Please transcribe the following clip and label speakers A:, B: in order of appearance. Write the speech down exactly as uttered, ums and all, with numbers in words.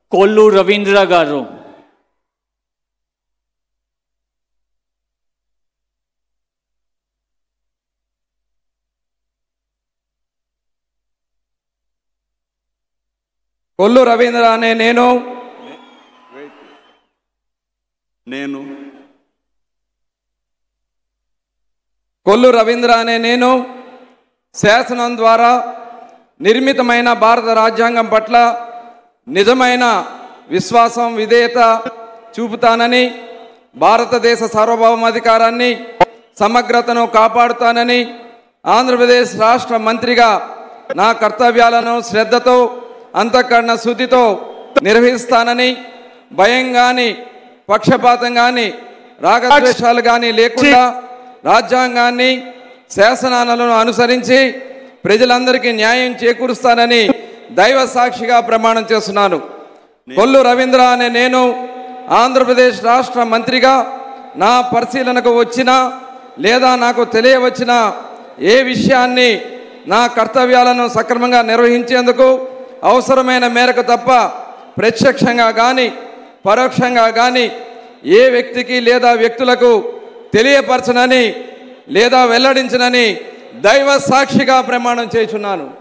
A: కొల్లు రవీంద్ర గారు.
B: కొల్లు రవీంద్ర అనే నేను
C: నేను
B: కొల్లు రవీంద్ర అనే నేను శాసనం ద్వారా నిర్మితమైన భారత రాజ్యాంగం పట్ల నిజమైన విశ్వాసం విధేయత చూపుతానని, భారతదేశ సార్వభౌమాధికారాన్ని సమగ్రతను కాపాడుతానని, ఆంధ్రప్రదేశ్ రాష్ట్ర మంత్రిగా నా కర్తవ్యాలను శ్రద్ధతో అంతఃకరణ శుద్ధితో నిర్వహిస్తానని, భయం కానీ పక్షపాతం కానీ రాగద్వేషాలు కానీ లేకుండా రాజ్యాంగాన్ని శాసనాలను అనుసరించి ప్రజలందరికీ న్యాయం చేకూరుస్తానని దైవ సాక్షిగా ప్రమాణం చేస్తున్నాను. కొల్లు రవీంద్ర అనే నేను ఆంధ్రప్రదేశ్ రాష్ట్ర మంత్రిగా నా పరిశీలనకు వచ్చిన లేదా నాకు తెలియవచ్చిన ఏ విషయాన్ని నా కర్తవ్యాలను సక్రమంగా నిర్వహించేందుకు అవసరమైన మేరకు తప్ప ప్రత్యక్షంగా కానీ పరోక్షంగా కానీ ఏ వ్యక్తికి లేదా వ్యక్తులకు తెలియపరచనని లేదా వెల్లడించనని దైవ సాక్షిగా ప్రమాణం చేయుచున్నాను.